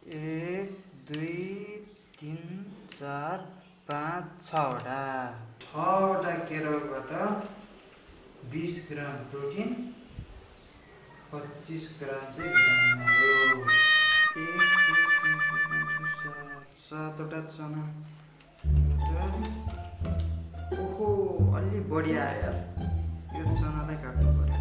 1 2 3 4 5 6वटा 6वटा केराबाट 20 ग्राम protein 25 ग्राम चाहिँ vitamin आयो। 7वटा चना ओहो अलि बढी आयो यार, यो चनालाई काट्नु पर्यो।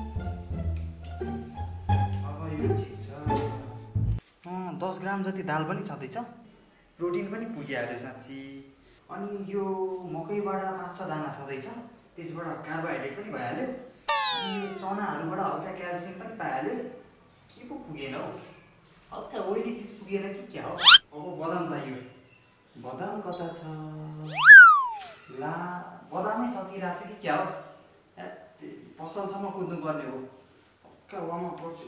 अब यो ठिक छ। 10 ग्राम जति दाल पनि छँदैछ, प्रोटिन पनि पुगिहाल्यो साँच्ची। अनि यो मकैबाट 5-6 दाना छँदैछ, त्यसबाट कार्बोहाइड्रेट पनि भइहाल्यो। अनि यो चनाहरूबाट हल्का क्याल्सियम पनि पाइहाल्यो। के पो पुगेन हौ, हल्का ओइली चिज पुगेन कि क्या हो। अब बदाम चाहियो। बदाम कता छ? ला बदामै सकिरहेको छ कि क्या हो। पसलसम्म कुद्नु पर्ने हो। हल्का वार्म अप गर्छु।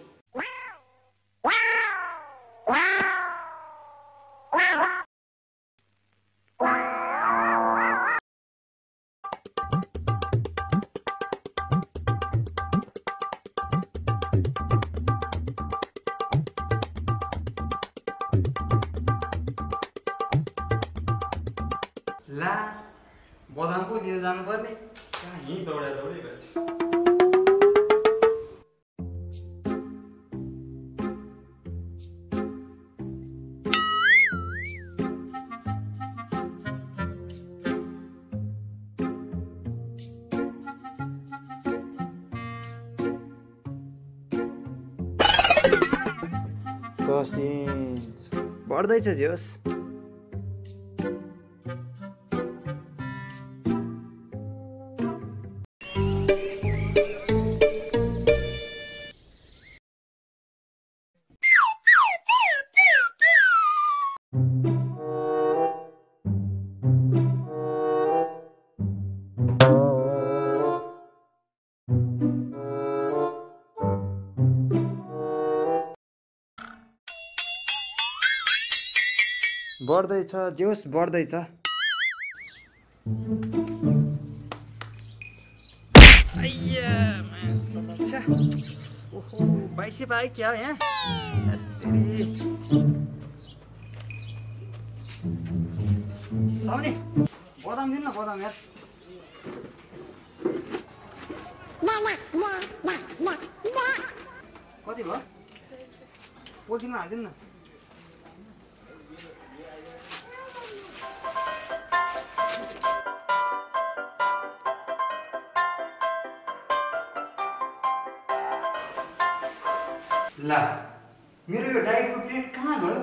ला बदाम पो लिन जानुपर्ने, यहीँ दौडा दौडी गर्छु। कसिन्स बढ्दैछ जोस। बढ्दैछ जोस, बढ्दैछ। ओहो 22 पाए क्या हो यहाँ। साउने बदाम दिनु न, बदाम यार। कति भयो? पोल्थिनमा हालिदिनु न। ला मेरो यो डाइटको प्लेट कहाँ गयो?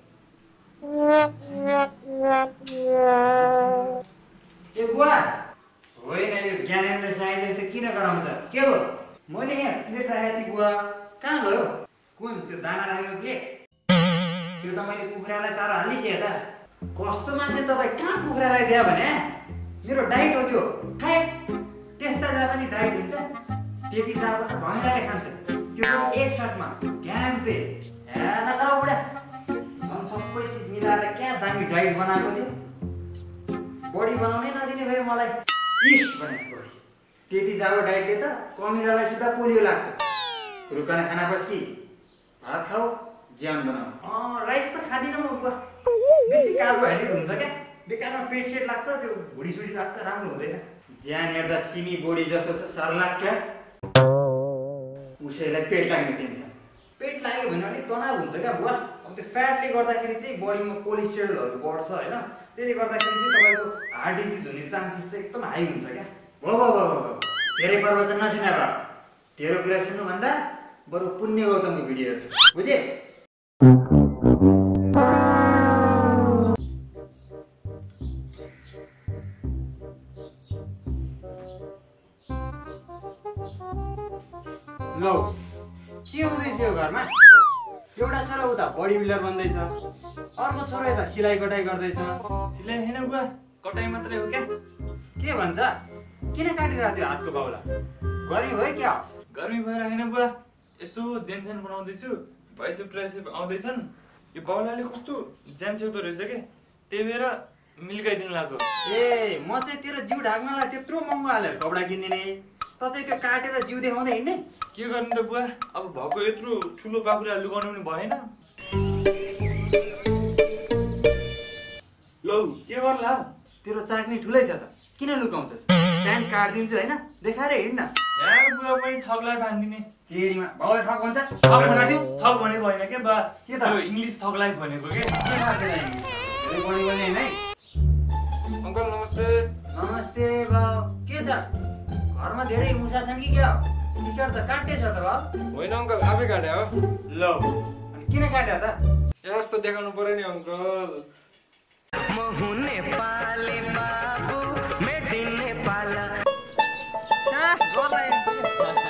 ए बुवा होइन, यो ज्ञानेन्द्र साई जस्तो किन गराउँछ? के हो? मैले यहाँ प्लेट राखेको थिएँ बुवा, कहाँ गयो? कुन त्यो दाना राखेको प्लेट? त्यो त मैले कुखुरालाई चारो हालिदिएँ त। कस्तो मान्छे तपाईँ, कहाँ कुखुरालाई दियो भने? मेरो डाइट हो त्यो। खाए त्यस्ता जहाँ पनि डाइट हुन्छ, त्यति चारो त भैँराले खान्छ। त्यो एक साथमा क्याम्पे नगराउ बुढा। झन् सबै चिज मिलाएर क्या दामी डाइट बनाएको थियो। बडी बनाउनै नदिने भयो मलाई। इस भनेको बडी त्यति जाडो डाइटले त कमिरालाई सुधा पोलियो लाग्छ। रुकाना खाना बस्की भात खाऊ, ज्यान बनाऊ। राइस त खादिनँ म बुवा, बेसी कार्बोहाइड्रेट हुन्छ क्या, बेकारमा पेट सेट लाग्छ, त्यो भुडी सुडी लाग्छ, राम्रो हुँदैन। ज्यान हेर्दा सिमी बोडी जस्तो छ, सर्लाक क्या। उसैलाई पेट लाग्ने टेन्सन। पेट लाग्यो भने अलिक तनाव हुन्छ क्या बुवा। अब त्यो फ्याटले गर्दाखेरि चाहिँ बडीमा कोलेस्ट्रोलहरू बढ्छ होइन, त्यसले गर्दाखेरि चाहिँ तपाईँको हार्ट डिजिज हुने चान्सेस चाहिँ एकदम हाई हुन्छ क्या। भयो धेरै प्रवचन नसुना भयो। तेरो कुरा सुन्नुभन्दा बरु पुण्य गौतमको भिडियो हेर्छु, बुझेस्? लौ के हुँदैछ यो घरमा? एउटा छोरा उता बडी बिल्डर बन्दैछ, अर्को छोरा यता सिलाइ कटाइ गर्दैछ। सिलाइ होइन बुवा, कटाइ मात्रै हो क्या। के भन्छ? किन काटिरहेको थियो हातको बाउला? गर्मी भयो क्या? गर्मी भएर होइन बुवा, यसो जेनसेन बनाउँदैछु, बाइसेप ट्राइसेप आउँदैछन्। यो बाउलाले कस्तो ज्यान छेउदो रहेछ क्या, त्यही भएर मिल्काइदिनु लाग्यो। ए म चाहिँ तेरो जिउ ढाक्नलाई त्यत्रो महँगो हालेर कपडा किनिदिने, त चाहिँ त्यो काटेर जिउ देखाउँदै हिँड्ने? के गर्नु त बुवा, अब भएको यत्रो ठुलो पाखुरा लुगाउनु पनि भएन। बाउ तेरो चाकनी ठुलै छ त किन लुकाउँछस् प्यान्ट काट्दिन्छु हैन देखाएर हिँड न यार बुवा पनि थकलाई भान्दिने तेरीमा बाउले ठक भन्छ थक भनेको थक भनेको होइन के बा के त? त्यो इङ्ग्लिस थकलाई भनेको के के थाहा धेरै बढी बोल्ने हैन है अङ्कल नमस्ते नमस्ते बाउ के छ घरमा धेरै मुसा छन् कि क्या टी सर्ट त काटे छ त बाउ होइन अङ्कल आफै काटे हो ल अनि किन काट्या त यस्तो देखाउनु पर्यो नि अङ्कल छ्या, गर्ला